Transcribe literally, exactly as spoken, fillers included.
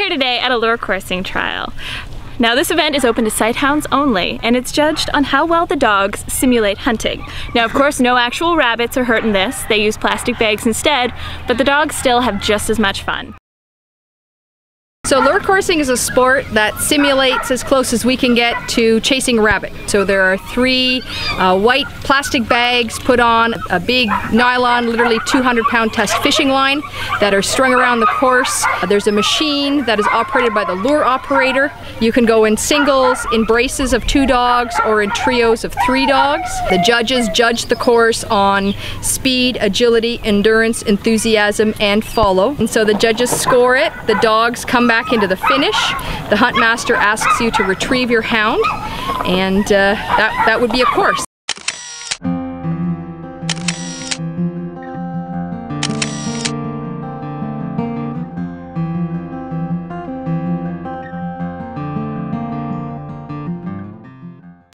today at a lure coursing trial. Now this event is open to sighthounds only, and it's judged on how well the dogs simulate hunting. Now of course no actual rabbits are hurt in this, they use plastic bags instead, but the dogs still have just as much fun. So lure coursing is a sport that simulates as close as we can get to chasing a rabbit. So there are three uh, white plastic bags put on a big nylon, literally two hundred pound test fishing line that are strung around the course. There's a machine that is operated by the lure operator. You can go in singles, in braces of two dogs, or in trios of three dogs. The judges judge the course on speed, agility, endurance, enthusiasm, and follow. And so the judges score it. The dogs come back into the finish. The hunt master asks you to retrieve your hound, and uh, that, that would be a course.